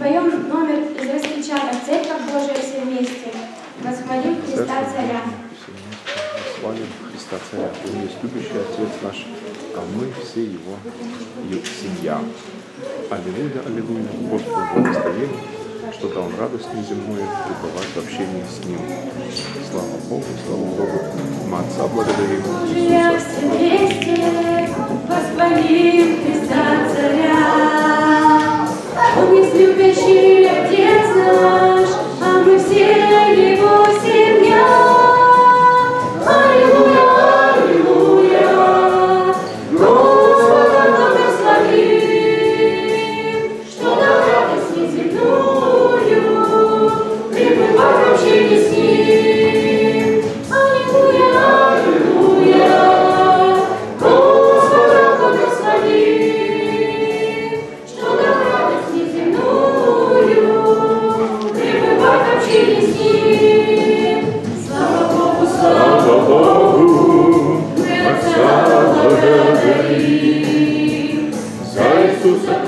Поем номер из распечаток «Церковь Божия все вместе». Восхвалим Христа Царя. Восхвалим Христа Царя. Он есть любящий Отец наш, а мы все Его семья. Аллилуйя, аллилуйя, Господу благословим, что дал радость неземную пребывать в общении с Ним. Слава Богу, мы Отца благодарим. Иисуса. Вместе восхвалим Христа Царя. Он есть любящий Отец наш, а мы все Его семья. Аллилуйя, аллилуйя, Господа благословим, что дал радость неземную пребывать в общении с Ним. Аллилуйя, аллилуйя, Господа благословим, что дал радость неземную пребывать в общении с Ним. Слава Богу, слава Богу, мы Отца благодарим за Иисуса